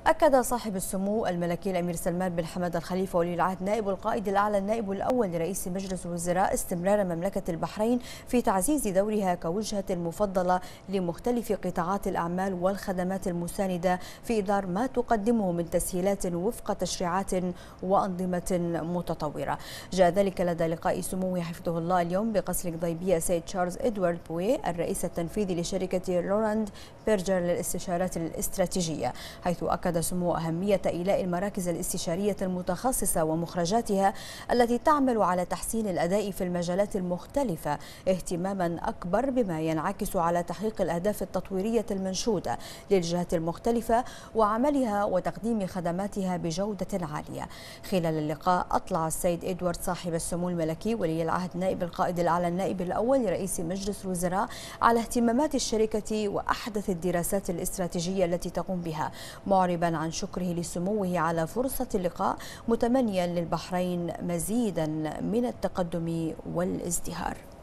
أكد صاحب السمو الملكي الأمير سلمان بن حمد الخليفة ولي العهد نائب القائد الأعلى النائب الأول لرئيس مجلس الوزراء استمرار مملكة البحرين في تعزيز دورها كوجهة مفضلة لمختلف قطاعات الأعمال والخدمات المساندة في إدار ما تقدمه من تسهيلات وفق تشريعات وأنظمة متطورة. جاء ذلك لدى لقاء سموه حفظه الله اليوم بقصر القضيبية سيد تشارلز إدوارد بوي الرئيس التنفيذي لشركة لوراند بيرجر للاستشارات الاستراتيجية، حيث أكد سمو أهمية إيلاء المراكز الاستشارية المتخصصة ومخرجاتها التي تعمل على تحسين الأداء في المجالات المختلفة اهتماما أكبر بما ينعكس على تحقيق الأهداف التطويرية المنشودة للجهات المختلفة وعملها وتقديم خدماتها بجودة عالية. خلال اللقاء أطلع السيد إدوارد صاحب السمو الملكي ولي العهد نائب القائد الأعلى النائب الأول لرئيس مجلس الوزراء على اهتمامات الشركة وأحدث الدراسات الاستراتيجية التي تقوم بها، معربا عن شكره لسموه على فرصة اللقاء، متمنيا للبحرين مزيدا من التقدم والازدهار.